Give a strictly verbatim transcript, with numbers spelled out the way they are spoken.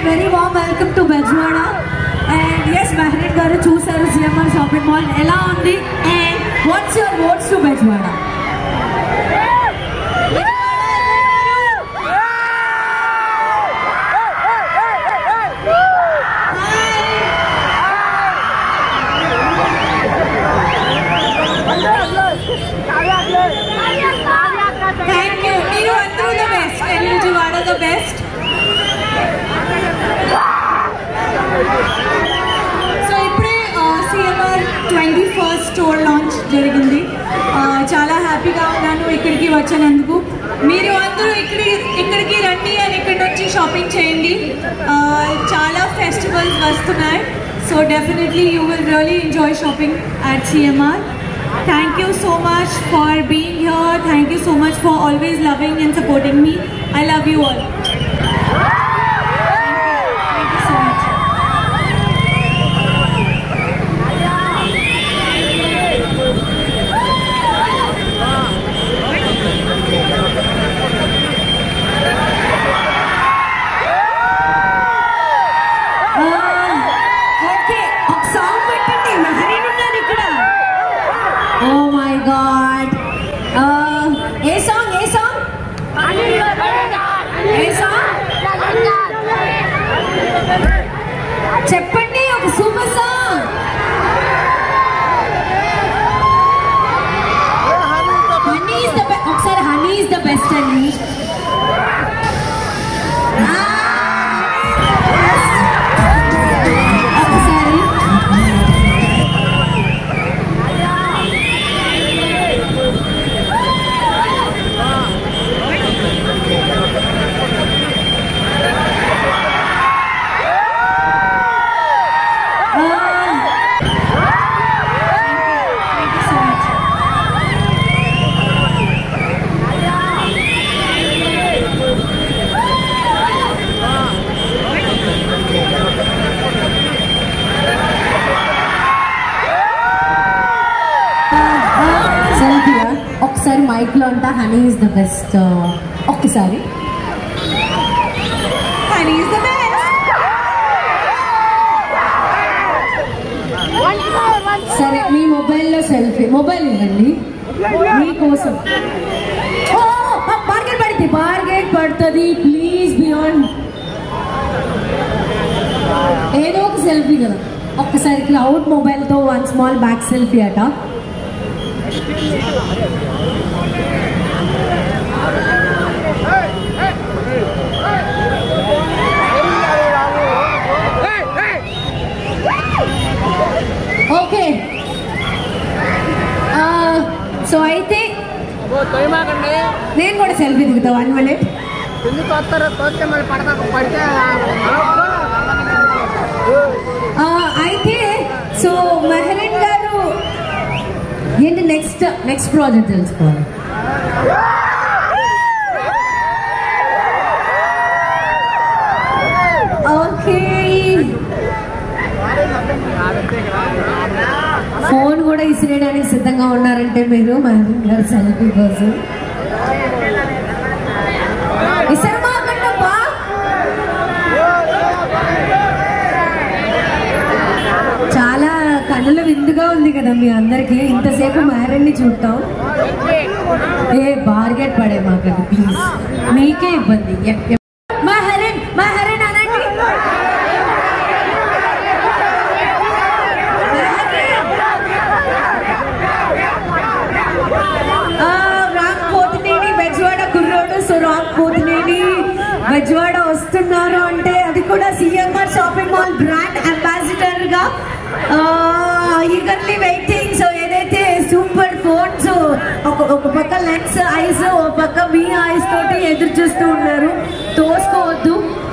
very warm welcome to Bejwada. And yes, Mahrin garu chusaru C M R shopping mall ela undi, and what's your votes to Bejwada? Thank you. Meeru andaru the best. And Bejwada the best. So ippude C M R twenty-first store launch jarigindi. Chala happy ga unnanu ikkadiki vachananduku. Meeru andaru ikkadi ikkadiki randi and ikkadi nunchi shopping cheyandi. Chala festivals vastunayi. So definitely you will really enjoy shopping at C M R. Thank you so much for being here. Thank you so much for always loving and supporting me. I love you all. Thank you so much. Oh my God! Uh, a song, a song, a song. Cheppandi oka super song. Honey is the best. Oksari honey is the best andi. ఒకసారి mike లో అంట honey is the best. ఒక్కసారి honey is the best. సరే మీ మొబైల్లో selfie mobile ఇవ్వండి మీకోసం. బార్గెట్ పడితే బార్గెట్ పడుతుంది ప్లీజ్ బియాండ్. ఏదో ఒక సెల్ఫీ కదా. ఒక్కసారి క్లౌడ్ మొబైల్తో వన్ స్మాల్ బ్యాక్ సెల్ఫీ అట. ఓకే సో అయితే నేను కూడా సెల్ఫీ దిగుతా వన్ మినిట్. అయితే సో మెహరీన్ గారు ఏంటి నెక్స్ట్ నెక్స్ట్ ప్రాజెక్ట్ తెలుసుకోవాలి. ఓకే ఫోన్ కూడా ఇసిరేయడానికి సిద్ధంగా ఉన్నారంటే మీరు మెహరీన్ గారు సెల్ఫీ కోసం ఇసరమాకండబ్బా. చాలా కన్నుల విందుగా ఉంది కదా మీ అందరికి ఇంతసేపు మెహరీన్ని చూడటం. ఏ బార్గెట్ పడే మాకండి ప్లీజ్, మీకే ఇబ్బంది. మెహరీన్ మెహరీన్ అనండి. రామ్ పోతినేని బెజవాడ కుర్రోడు. సో రామ్ పోతినేని బెజవాడ వస్తున్నారు అంటే అది కూడా CMR shopping mall brand ambassador గా ఈగర్లీ వెయిటింగ్. సో ఏదైతే సూపర్ ఫోన్స్ ఒక ఒక పక్క లెన్స్ ఐస్ ఒక పక్క మీ ఐస్ తోటి ఎదురు చూస్తూ ఉన్నారు, తోసుకోవద్దు.